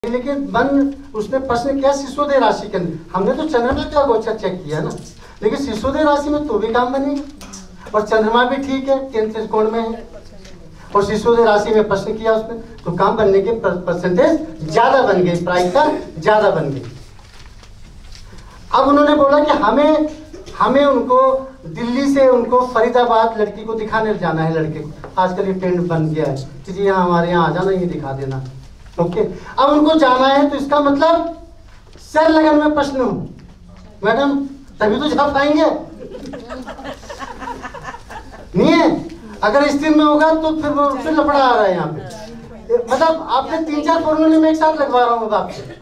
लेकिन उसने प्रश्न किया शिशोदय राशि के अंदर। हमने तो चंद्रमा का गोचर चेक किया ना, लेकिन शिशोदय राशि में तो भी काम बनेगा और चंद्रमा भी ठीक है, केंद्र त्रिकोण में है और शिशोदय राशि में प्रश्न किया उसने तो काम बनने के परसेंटेज ज्यादा बन गई, प्रायिकता ज्यादा बन गई। अब उन्होंने बोला कि हमें उनको दिल्ली से उनको फरीदाबाद लड़की को दिखाने जाना है। लड़के को आजकल ये ट्रेंड बन गया है कि जी यहाँ हमारे यहाँ आ जाना, ये दिखा देना। ओके, अब उनको जाना है तो इसका मतलब सर लगन में प्रश्न हो मैडम, तभी तो जा पाएंगे। नहीं है, अगर स्थिर में होगा तो फिर लफड़ा आ रहा है यहाँ पे। मतलब आपने 3-4 फॉर्मूले में एक साथ लगवा रहा हूँ आपसे,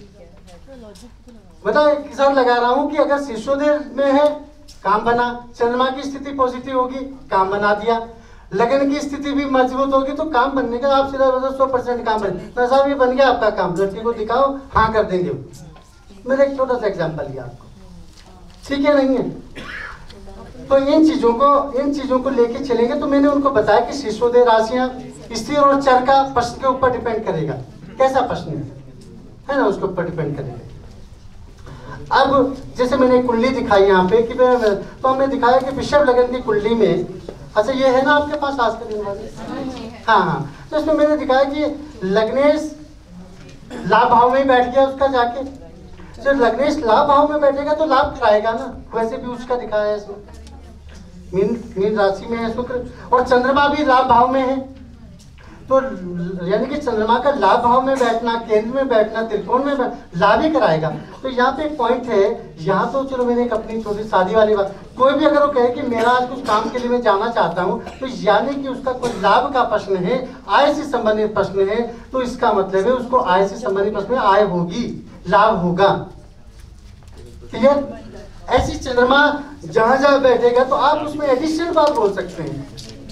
मतलब एक साथ लगा रहा हूँ कि अगर शिशोदय में है काम बना, चंद्रमा की स्थिति पॉजिटिव होगी काम बना दिया, लगन की स्थिति भी मजबूत होगी तो काम बनने का आप सीधा 100% काम बने। साहब ये बन गया आपका काम, लड़की को दिखाओ, हाँ कर देंगे। मेरा एक छोटा सा एग्जांपल दिया आपको, ठीक है नहीं है? तो इन चीजों को लेके चलेंगे। तो मैंने उनको बताया कि शिशोदय राशियां स्थिर और चर का प्रश्न के ऊपर डिपेंड करेगा, कैसा प्रश्न है ना, उसके ऊपर डिपेंड करेगा। अब जैसे मैंने कुंडली दिखाई यहाँ पे कि तो हमने दिखाया कि वृषभ लगन की कुंडली में, अच्छा ये है ना आपके पास आज के दिन वाले, हाँ, तो इसमें मैंने दिखाया कि लग्नेश लाभ भाव में बैठ गया उसका जाके, जब लग्नेश लाभ भाव में बैठेगा तो लाभ कराएगा ना, वैसे भी उसका दिखाया है इसमें। मीन राशि में है शुक्र और चंद्रमा भी लाभ भाव में है, तो यानी कि चंद्रमा का लाभ भाव में बैठना, केंद्र में बैठना, त्रिकोण में लाभ ही कराएगा। तो यहाँ पे एक पॉइंट है, यहाँ तो चलो मैंने एक अपनी छोटी शादी वाली बात, कोई भी अगर वो कहे कि मेरा आज कुछ काम के लिए मैं जाना चाहता हूँ, तो यानी कि उसका कोई लाभ का प्रश्न है, आय से संबंधित प्रश्न है, तो इसका मतलब है उसको आय से संबंधित प्रश्न में आय होगी, लाभ होगा। क्लियर? ऐसी चंद्रमा जहां जहां बैठेगा तो आप उसमें एडिशनल बात बोल सकते हैं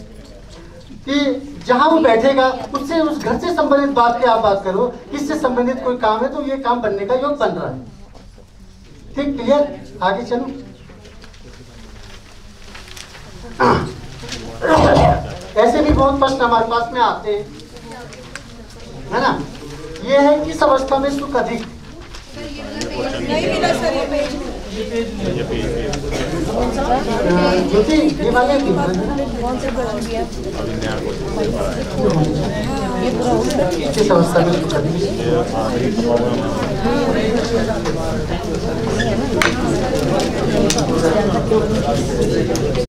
कि जहां वो बैठेगा उससे, उस घर से संबंधित बात की आप बात करो, किससे संबंधित कोई काम है तो ये काम बनने का योग बन रहा है। ठीक, क्लियर? आगे चलो। ऐसे भी बहुत प्रश्न हमारे पास में आते हैं, है ना। ये है किस अवस्था में सुख अधिक, ज्योति ये वाले किस अवस्था में सुख अधिक